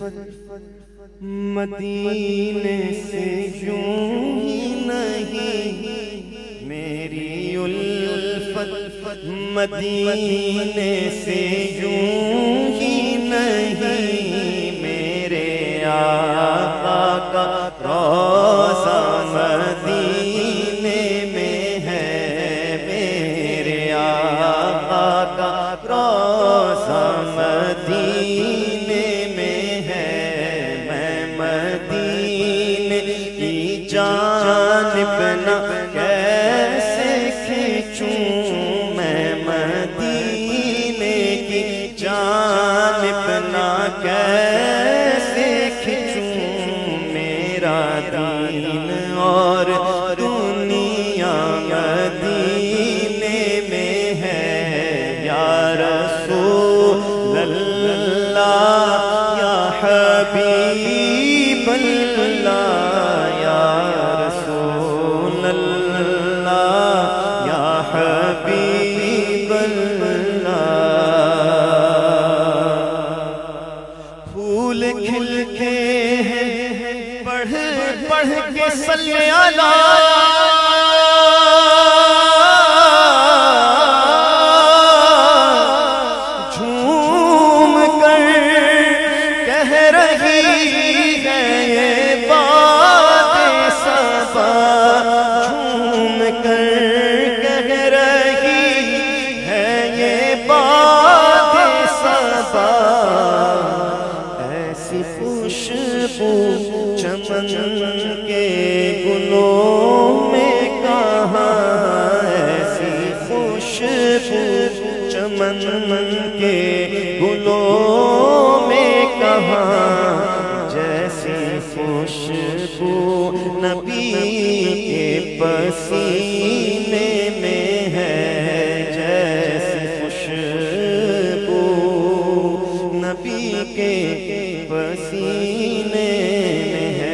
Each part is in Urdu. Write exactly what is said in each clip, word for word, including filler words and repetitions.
مدینے سے یوں ہی نہیں میری الفت، مدینے سے یوں ہی نہیں میرے آقا کا روضہ مدینے میں ہے، میرے آقا کا روضہ مدینے میں ہے، میں مدینے کی جانب نہ کیسے کھینچوں، میں مدینے کی جانب نہ کیسے کھینچوں، میرا دین اور دنیا مدینے میں ہے، یا رسول اللہ یا حبیب اللہ، یا رسول اللہ یا حبیب اللہ، پھول کھلتے ہیں پڑھ پڑھ کے صلی اللہ، جھوم کر کہہ رہی ہے یہ بات صبا، جھوم کر کہہ رہی ہے یہ بات صبا، ایسی خوشبو چمن کے گلوں میں کہاں، ایسی خوشبو چمن کے گلوں میں کہاں، جیسی خوشبو نبی کے پسینے میں ہے، جیسی خوشبو نبی کے پسینے میں ہے،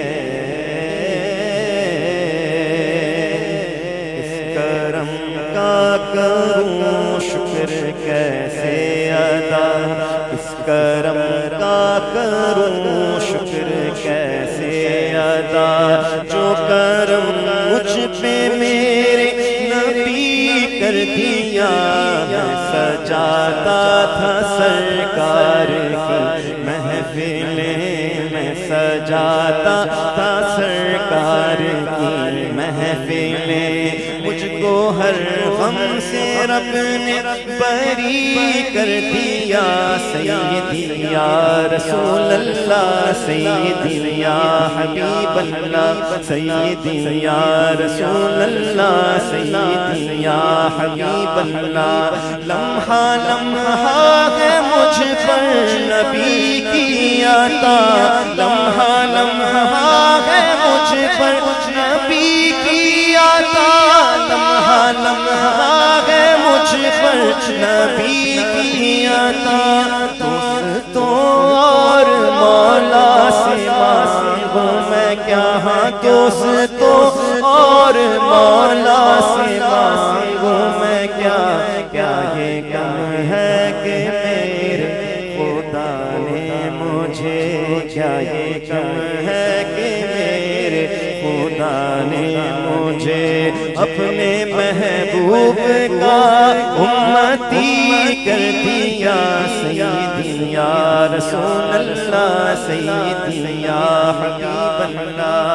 اس کرم کا کروں شکر کیسے ادا، اس کرم کا کروں شکر کیسے ادا، جو کرم مجھ پہ میرے نبی کر دیا، میں سجاتا تھا سرکار کی محفلیں، میں سجاتا تھا سرکار کی محفلیں، مجھ کو ہر غم سے رب نے بری کر دیا، سیدی یا رسول اللہ، سیدی یا حبیب اللہ، سیدی یا رسول اللہ، سیدی یا حبیب اللہ، لمحہ لمحہ ہے مجھ پر نبی کی عطا، لمحہ لمحہ ہے مجھ پر نبی کی عطا، لمحہ لمحہ ہے مجھ پر نبی کی عطا، دوستوں اور مولا سے مانگوں میں کیا، ہاں دوستوں اور مولا سے مانگوں میں کیا، کیا یہ کم ہے کہ میرے خدا نے مجھے، کیا یہ کم ہے کہ میرے خدا نے مجھے اپنے محبوب کا امتی کر دیا، سیدی یا رسول اللہ، سیدی یا حبیب اللہ،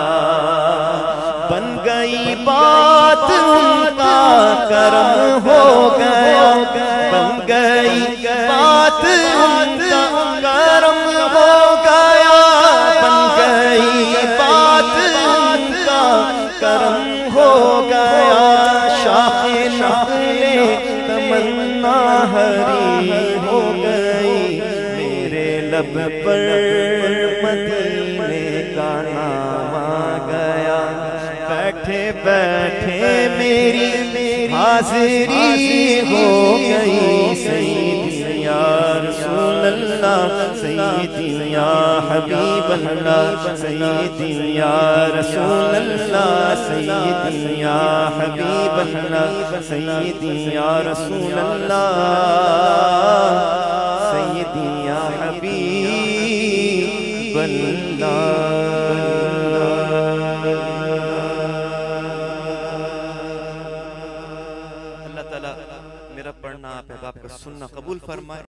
بن گئی بات ان کا کرم ہو گیا، بن گئی بات ان کا کرم ہو گیا، بن گئی بات ان کا کرم ہو گیا، شاخ نخل تمنا ہری ہو گئی، میرے لب پر مدینے کا نام آ گیا، بیٹھے بیٹھے میری حاضری ہو گئی، سیدی یا رسول اللہ، سیدی یا حبیب اللہ، سیدی یا رسول اللہ، سیدی یا حبیب اللہ، سیدی یا رسول اللہ، سیدی یا حبیب حبیب اللہ تعالیٰ میرا پڑھنا آپ احباب کا سننا قبول فرمائے.